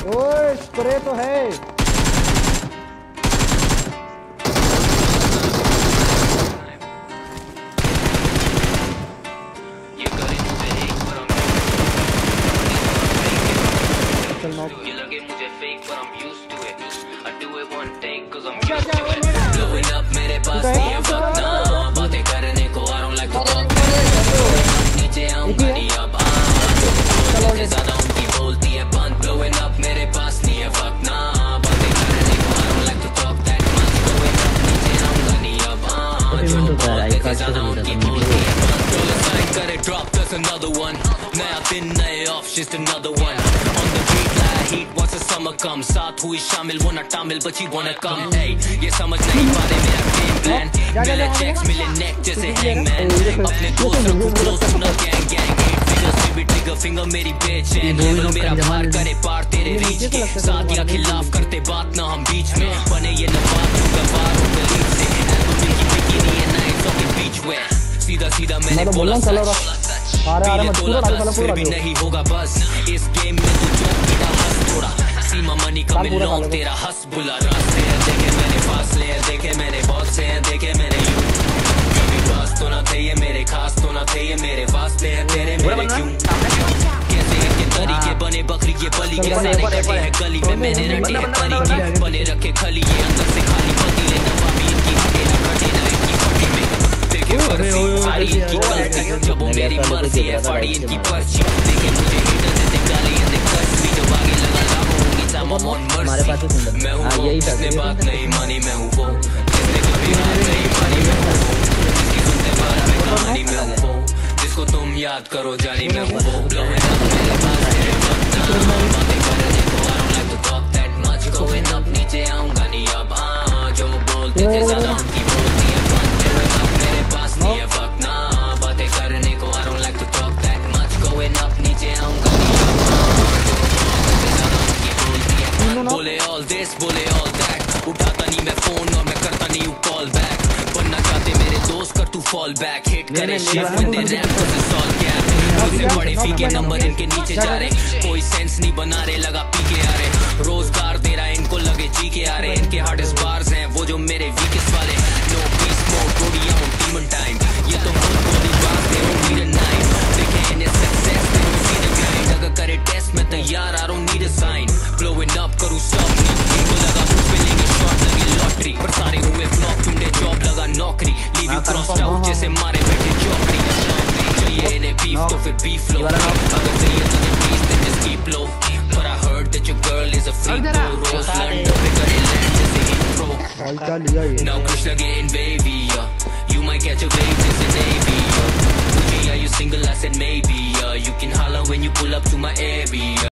ओए स्प्रे तो है। You love it मुझे fake but I'm used to it. I do it one take 'cause I'm used to it. Blowing up मेरे पास नहीं है वक्त ना बातें करने को I don't like to talk. नीचे आऊँगा नहीं अब बोलते ज़्यादा उनकी बोलती है बंद. Blowing up मेरे पास नहीं है वक्त ना बातें करने को I don't like to talk that much. Blowing up नीचे आऊँगा नहीं अब बोलते ज़्यादा उनकी बोलती है बंद. Roll aside करे drop just another one. नया दिन नए off just another one. On the beat like heat once the summer comes. साथ हुई शामिल वो ना Tamil but she wanna come. Hey ये समझ नहीं पा रहे मेरा game plan. मिले checks मिले neck जैसे hangman. अपने दोस्त रखो close to ना gang gang. 8 figures से भी trigger finger मेरी bitch है. लेवल मेरा पार करे पार तेरे reach के. साथ या खिलाफ करते बात ना हम बीच में. बने ये नवाब जो गवार हो गली से. Album की bikini है nights on the beach wear. सीधा सीधा मैंने बोला फिर भी नहीं होगा बस इस गेम में तू जो तेरा हंस थोड़ा सीमा मनी का मिलों तेरा हंस बुला रास्ते हैं देखे मैंने फासले हैं देखे मैंने बहुत से हैं देखे मैंने यूं कभी पास तो ना थे ये मेरे खास तो ना थे ये मेरे वास्ते हैं तेरे मेरे क्यों कैसे हैं के तरीके बने बकरी ये बलि के सारे कटे हैं गली में मैंने रटे हैं तरीके बने रखे खली ये अंदर से खाली पतीले नवाबी इनकी अकेला खटे ना इनकी फटी में देखे फर्जी सारी इनकी गलती जब वो मेरी मर्जी है फाड़ी इनकी पर्ची देखे मुझे हीटर से निकाली है दिक्कत भी जब आगे लगा लाभों होगी सामा मौन मर्जी मैं हूँ वो जिसने बात नहीं मानी मैं हूँ वो जिसने कभी बात नहीं मानी मैं हूँ वो जिसकी सुनते बारा में कहानी मैं हूँ वो जिसको तुम याद करो जानी मैं हूँ वो blowing up मेरे पास तेरे वक्त ना बातें करने को I don't like to talk that much going up नीचे आऊँगा नहीं अब हाँ जो बोलते थे ज़्यादा उनकी बोलती है बंद blowing up मेरे पास नहीं है वक्त ना बातें करने को I don't like to talk that much going up नीचे आऊँगा नहीं अब हाँ जो बोलते थे ज़्यादा उनकी बोलती है बंद बोले all this बोले all that उठाता नहीं मैं फोन और मैं करता नहीं हूँ कॉल बैक बनना चाहते मेरे दोस्त कर तू फॉल बैक हिट करे shift when they rap to the solve gap मुझसे बड़े फीके नंबर इनके नीचे जा रहे कोई सेंस नहीं बना रहे लगा पी के आ रहे रोजगार तेरा इनको लगे जी के आ रहे इनके हार्डेस्ट बार्स हैं वो जो मेरे वीकेस्ट वाले नो पीस मोड रोडिया हूँ डीमन टाइम ये तो खुद बॉडी बात दे हूँ नीड अ नाइफ देखे इन्हें सक्सेस दे हूँ सी द ग्राइंड अगर करे टेस्ट में तैयार I don't need a sign blowing up करूँ सब इनको लगा कुछ पे लेंगे शॉट लगी लॉटरी पर सारे हुए फ्लॉप चुंडे जॉब लगा नौकरी लीव यू क्रॉस्ड आउट जैसे मारे बैठे चौकरी चाहिए इन्हें बीफ तो फिर बीफ लो अगर चाहिए तुझे please then just keep low but I heard that your girl is a freak though Rose London पे करे land जैसे intro now Krishna getting baby you might catch a wave just a Navy are you single I said maybe you can holler when you pull up to my area